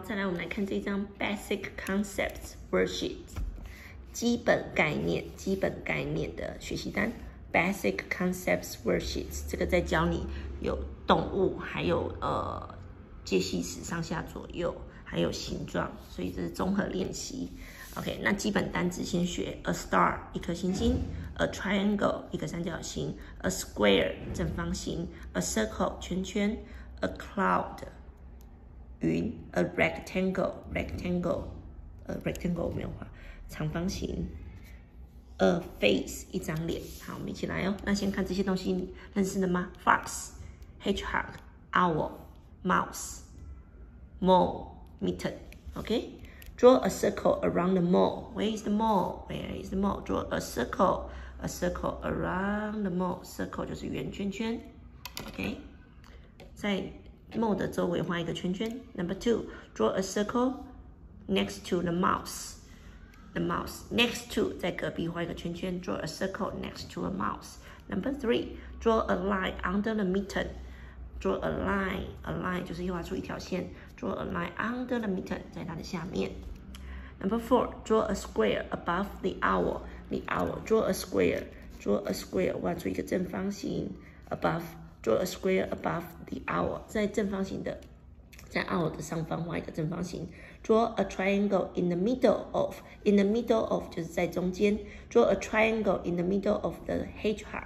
再来，我们来看这张 Basic Concepts Worksheet， 基本概念的学习单。Basic Concepts Worksheets， 这个在教你有动物，还有介系词上下左右，还有形状，所以这是综合练习。OK， 那基本单字先学 a star 一颗星星 ，a triangle 一个三角形 ，a square 正方形 ，a circle 圈圈 ，a cloud 云 ，a rectangle 没有画，长方形 ，a face 一张脸。好，我们一起来哦。那先看这些东西，你认识了吗 ？Fox、hedgehog、owl、mouse、mole、mitten。OK。Draw a circle around the mole. Where is the mole? Draw a circle around the mole. Circle 就是圆圈圈。OK， 在 mole 的周围画一个圈圈。Number 2, draw a circle next to the mouse. The mouse next to 在隔壁画一个圈圈。Draw a circle next to a mouse. Number 3, draw a line under the mitten. Draw a line 就是画出一条线。Draw a line under the mitten 在它的下面。Number 4, draw a square above the owl. Draw a square 画出一个正方形。Draw a square above the owl 在正方形的，在 owl 的上方画一个正方形。Draw a triangle in the middle of 就是在中間。Draw a triangle in the middle of the hedgehog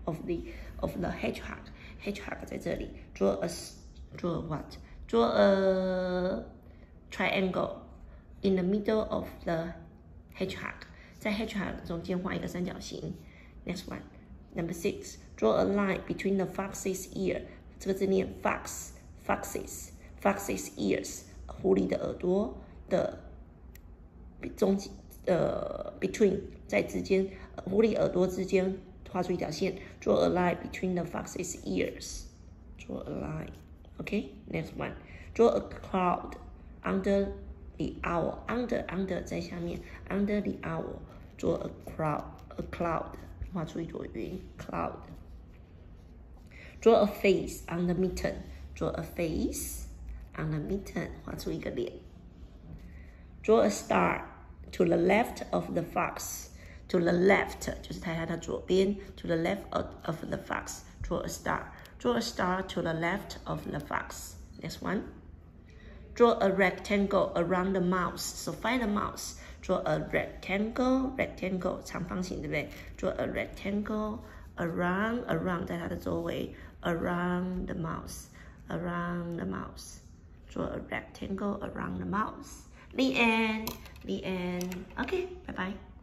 hedgehog 在这里。Draw a triangle in the middle of the hedgehog 在 hedgehog 中间画一个三角形。Next one, number 6, draw a line between the fox's ear 这个字念 fox's ears 狐狸的耳朵的between 在之间，狐狸耳朵之间画出一条线。Draw a line between the fox's ears. Draw a line. Okay, next one. Draw a cloud under the owl. Under 在下面 under the owl. Draw a cloud 画出一朵云 cloud. Draw a face on the mitten. Draw a face on the mitten 画出一个脸。Draw a star to the left of the fox. To the left 就是在它的左边。To the left of the fox. Draw a star. Draw a star to the left of the fox. Next one. Draw a rectangle around the mouse. So find the mouse. Draw a rectangle 长方形，对不对 ？Draw a rectangle around 在它的周围 around the mouse. Draw a rectangle around the mouse. The end. Okay, bye bye.